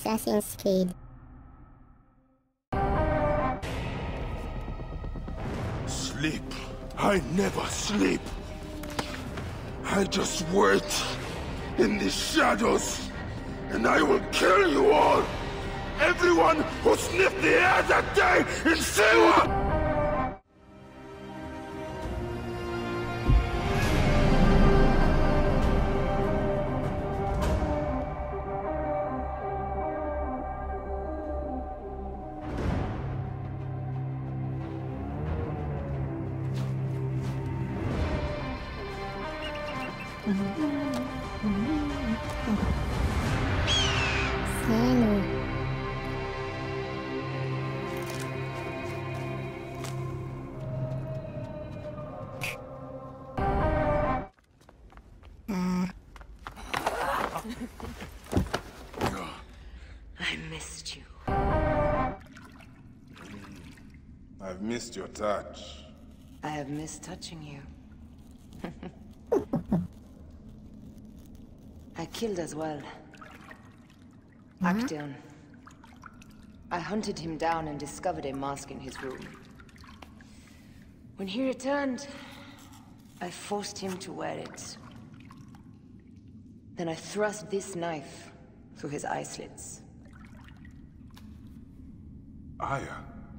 Assassin's Creed. Sleep. I never sleep. I just wait in the shadows, and I will kill you all. Everyone who sniffed the air that day in Siwa! Senu. I missed you. I've missed your touch. I have missed touching you. I killed as well. Actaeon. I hunted him down and discovered a mask in his room. When he returned, I forced him to wear it. Then I thrust this knife through his eye slits. Aya.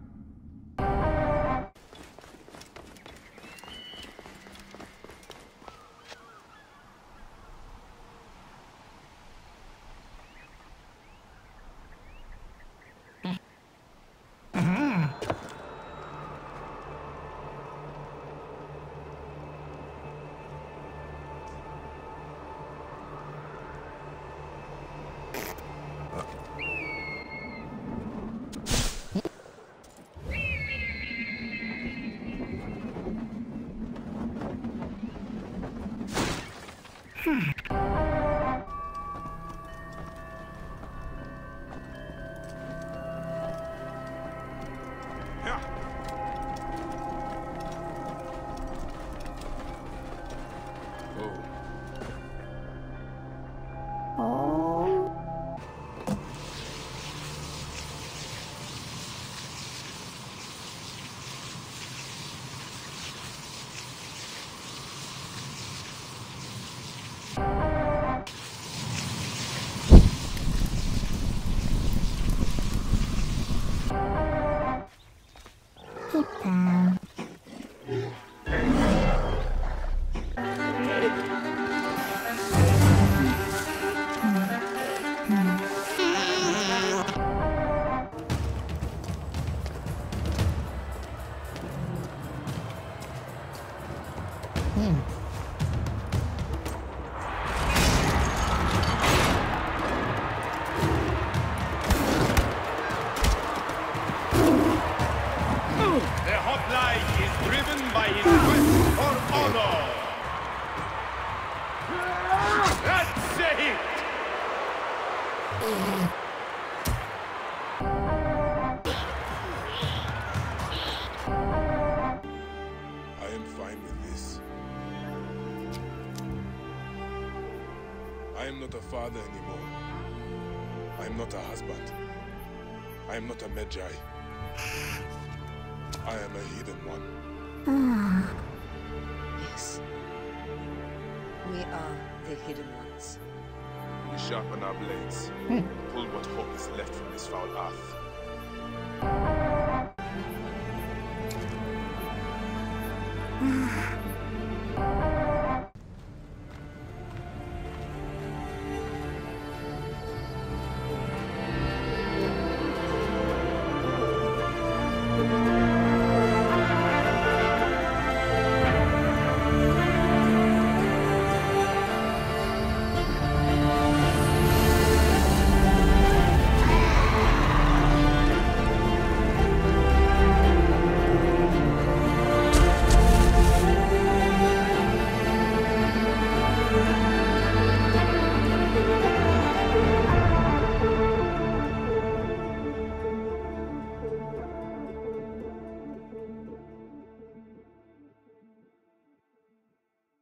I am not a father anymore. I am not a husband. I am not a Medjay. I am a hidden one. Yes. We are the hidden ones. We sharpen our blades, pull what hope is left from this foul earth.